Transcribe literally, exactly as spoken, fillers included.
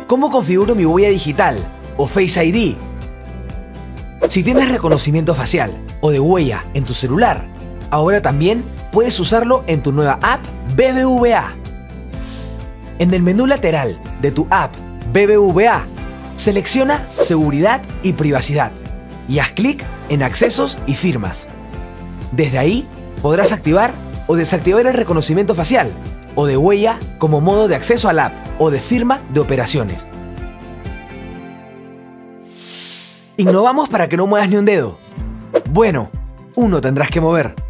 ¿Cómo configuro mi huella digital o Face I D? Si tienes reconocimiento facial o de huella en tu celular, ahora también puedes usarlo en tu nueva app B B V A. En el menú lateral de tu app B B V A, selecciona Seguridad y Privacidad y haz clic en Accesos y Firmas. Desde ahí podrás activar o desactivar el reconocimiento facial o de huella como modo de acceso al app o de firma de operaciones. ¿Innovamos para que no muevas ni un dedo? Bueno, uno tendrás que mover.